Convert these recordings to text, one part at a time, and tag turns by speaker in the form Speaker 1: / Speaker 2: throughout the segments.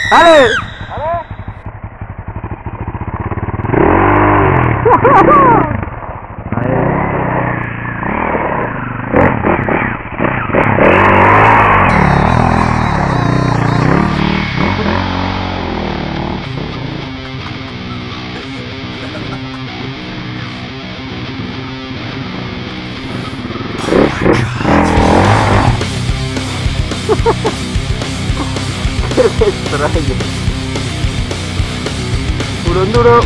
Speaker 1: ¡Dale! Qué extraño. Duro, duro.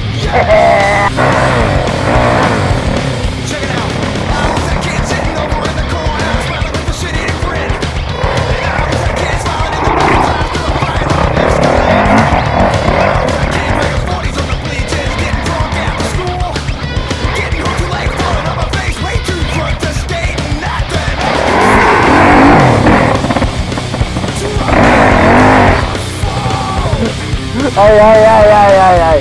Speaker 1: Ay, ay, ay, ay, ay, ay.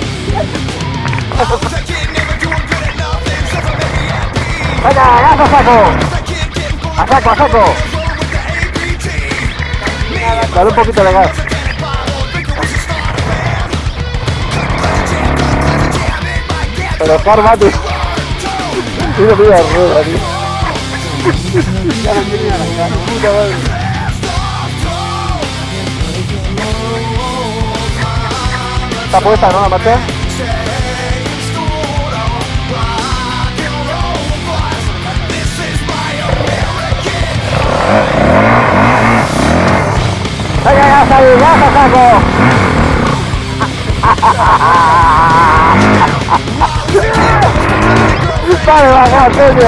Speaker 1: Venga, gas a saco. A saco, a saco. Dale un poquito de gas. Pero karma, tío. Mira, mira, rueda, tío. Ya no tenía la cara, puta madre. Está puesta, ¿no? La marcha. ¡Venga, ya salí! ¡Ya se saco! ¡Vale, baja, coño!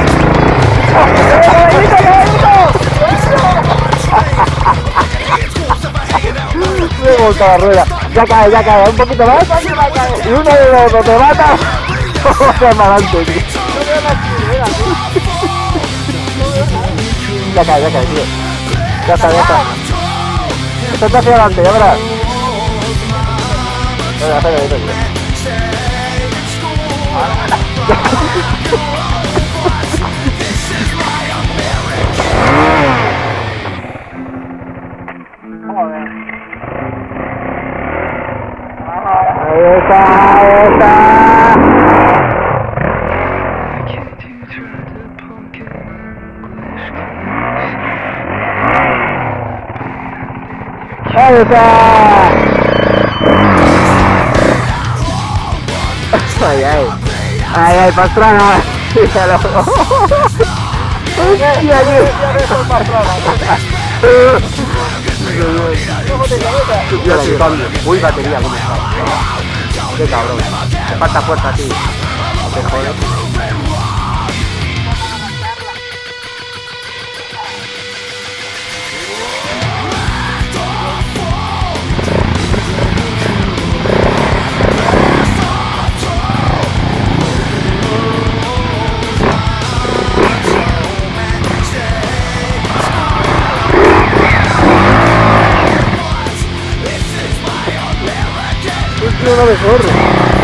Speaker 1: Me he volcado la rueda. Ya cae, un poquito más. Y uno de los dos te mata. Vamos para adelante, tío. Ya cae, tío. Ya está. Esto está hacia adelante, ya verás. Espera, tío. Ahí está. Ahí está. Ay, pastrana. Uy, batería, ¿cómo está? Qué cabrón. Te falta fuerza, tío. Te jodes. Es lo mejor.